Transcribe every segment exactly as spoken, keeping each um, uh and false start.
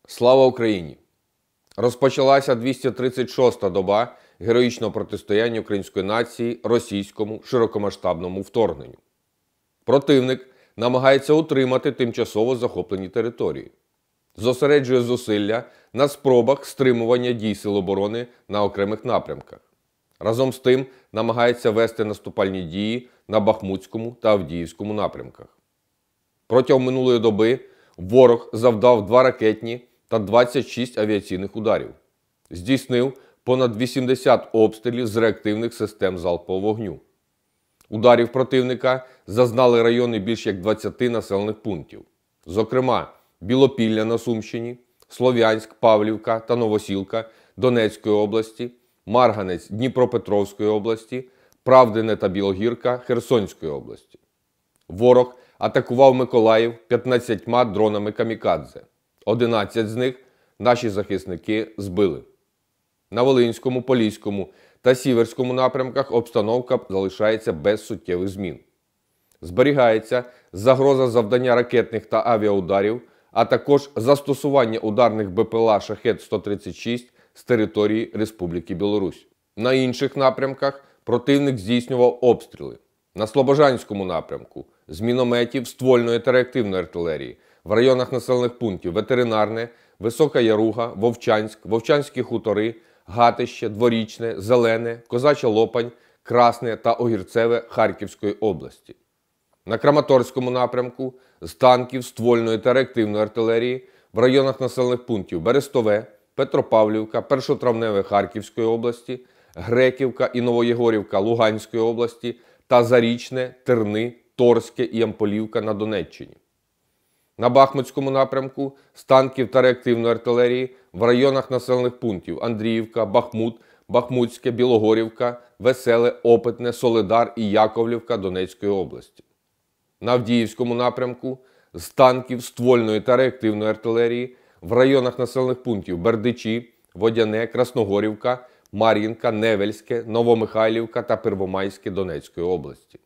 Слава Україні! Розпочалася двісті тридцять шоста доба героїчного протистояння української нації російському широкомасштабному вторгненню. Противник намагається утримати тимчасово захоплені території. Зосереджує зусилля на спробах стримування дій Сил оборони на окремих напрямках. Разом з тим намагається вести наступальні дії на Бахмутському та Авдіївському напрямках. Протягом минулої доби ворог завдав два ракетні та двадцять шість авіаційних ударів. Здійснив понад вісімдесят обстрілів з реактивних систем залпового вогню. Ударів противника зазнали райони більш як двадцяти населених пунктів. Зокрема, Білопілля на Сумщині, Слов'янськ, Павлівка та Новосілка Донецької області, Марганець Дніпропетровської області, Правдине та Білогірка Херсонської області. Ворог атакував Миколаїв п'ятнадцятьма дронами камікадзе. одинадцять з них наші захисники збили. На Волинському, Поліському та Сіверському напрямках обстановка залишається без суттєвих змін. Зберігається загроза завдання ракетних та авіаударів, а також застосування ударних БПЛА Шахед сто тридцять шість з території Республіки Білорусь. На інших напрямках противник здійснював обстріли. На Слобожанському напрямку з мінометів, ствольної та реактивної артилерії, в районах населених пунктів Ветеринарне, Висока Яруга, Вовчанськ, Вовчанські хутори, Гатище, Дворічне, Зелене, Козача Лопань, Красне та Огірцеве Харківської області. На Краматорському напрямку з танків, ствольної та реактивної артилерії в районах населених пунктів Берестове, Петропавлівка, Першотравневе Харківської області, Греківка і Новоєгорівка Луганської області та Зарічне, Терни, Торське і Ямполівка на Донеччині. На Бахмутському напрямку з танків та реактивної артилерії в районах населених пунктів Андріївка, Бахмут, Бахмутське, Білогорівка, Веселе, Опитне, Солидар і Яковлівка Донецької області. На Авдіївському напрямку з танків, ствольної та реактивної артилерії в районах населених пунктів Бердичі, Водяне, Красногорівка, Мар'їнка, Невельське, Новомихайлівка та Первомайське Донецької області.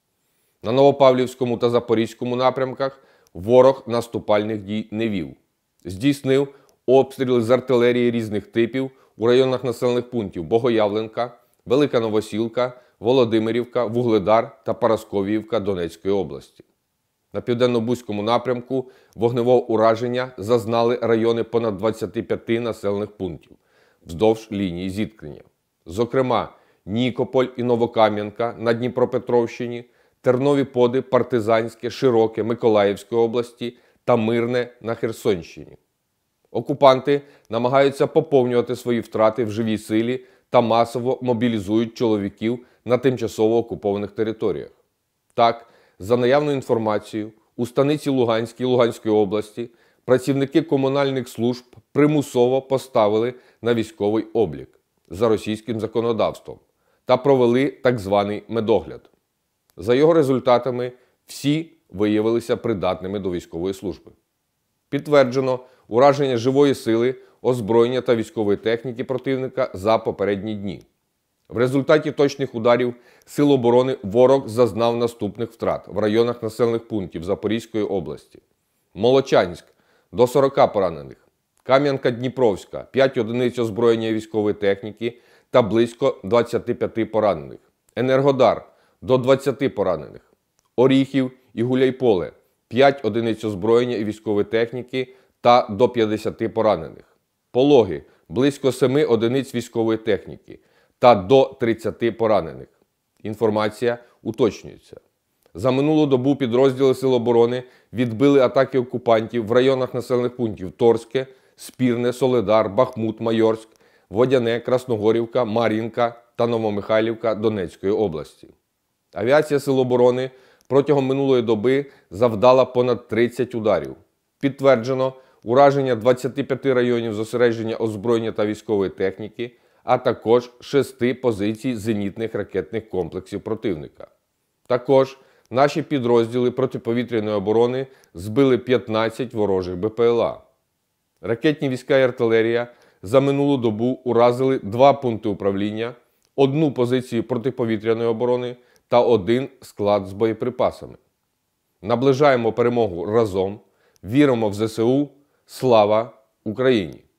На Новопавлівському та Запорізькому напрямках ворог наступальних дій не вів. Здійснив обстріли з артилерії різних типів у районах населених пунктів Богоявленка, Велика Новосілка, Володимирівка, Вугледар та Парасковіївка Донецької області. На Південно-Бузькому напрямку вогневого ураження зазнали райони понад двадцяти п'яти населених пунктів вздовж лінії зіткнення. Зокрема, Нікополь і Новокам'янка на Дніпропетровщині, Тернові Поди, Партизанське, Широке Миколаївської області та Мирне на Херсонщині. Окупанти намагаються поповнювати свої втрати в живій силі та масово мобілізують чоловіків на тимчасово окупованих територіях. Так, за наявною інформацією, у станиці Луганській Луганської області працівники комунальних служб примусово поставили на військовий облік за російським законодавством та провели так званий медогляд. За його результатами всі виявилися придатними до військової служби. Підтверджено ураження живої сили, озброєння та військової техніки противника за попередні дні. В результаті точних ударів Сил оборони ворог зазнав наступних втрат в районах населених пунктів Запорізької області. Молочанськ – до сорока поранених, Кам'янка-Дніпровська – п'ять одиниць озброєння військової техніки та близько двадцяти п'яти поранених, Енергодар – до двадцяти поранених, Оріхів і Гуляйполе – п'ять одиниць озброєння і військової техніки та до п'ятдесяти поранених, Пологи – близько семи одиниць військової техніки та до тридцяти поранених. Інформація уточнюється. За минулу добу підрозділи Сил оборони відбили атаки окупантів в районах населених пунктів Торське, Спірне, Солидар, Бахмут, Майорськ, Водяне, Красногорівка, Мар'їнка та Новомихайлівка Донецької області. Авіація Сил оборони протягом минулої доби завдала понад тридцять ударів. Підтверджено ураження двадцяти п'яти районів зосередження озброєння та військової техніки, а також шести позицій зенітних ракетних комплексів противника. Також наші підрозділи протиповітряної оборони збили п'ятнадцять ворожих БПЛА. Ракетні війська і артилерія за минулу добу уразили два пункти управління, одну позицію протиповітряної оборони та один склад з боєприпасами. Наближаємо перемогу разом, віримо в ЗСУ, слава Україні.